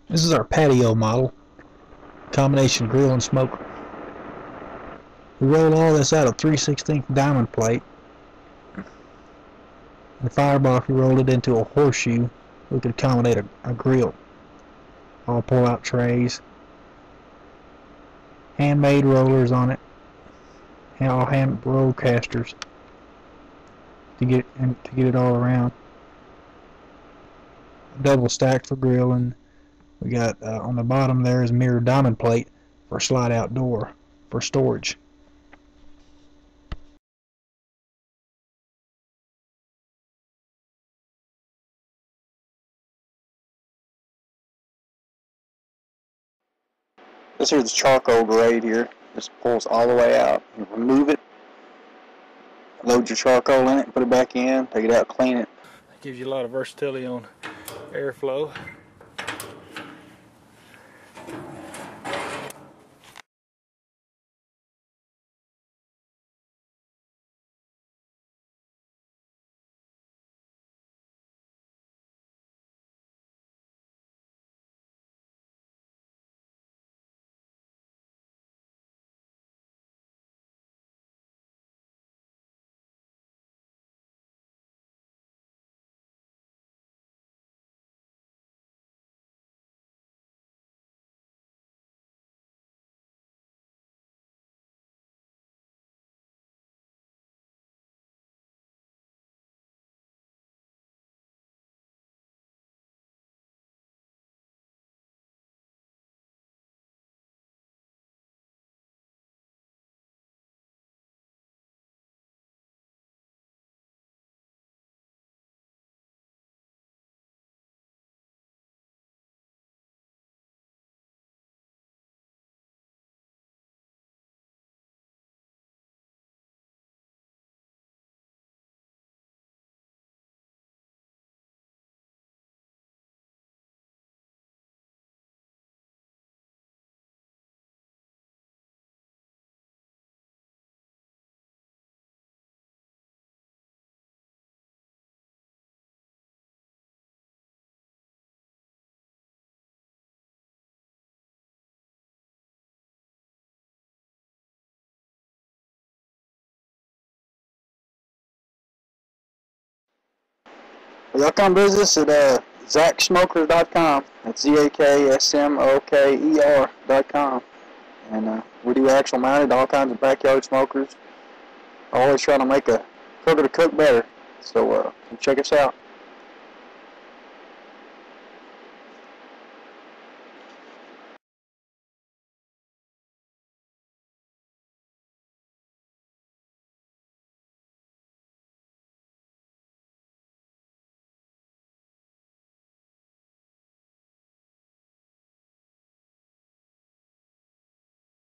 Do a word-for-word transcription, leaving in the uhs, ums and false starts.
This is our patio model, combination grill and smoker. We rolled all this out of three sixteenths diamond plate. The firebox, we rolled it into a horseshoe. We could accommodate a, a grill. All pull-out trays, handmade rollers on it, and all hand roll casters to get and to get it all around. Double stacked for grilling. We got uh, on the bottom there is mirror diamond plate for slide out door for storage. This here's the charcoal grate here. Just pulls all the way out. You remove it, load your charcoal in it, put it back in, take it out, clean it. It gives you a lot of versatility on airflow. Y'all come visit us at uh, zak smoker dot com. That's Z A K S M O K E R dot com. And uh, we do actual mounted, all kinds of backyard smokers. Always trying to make a cooker to cook better. So uh, check us out.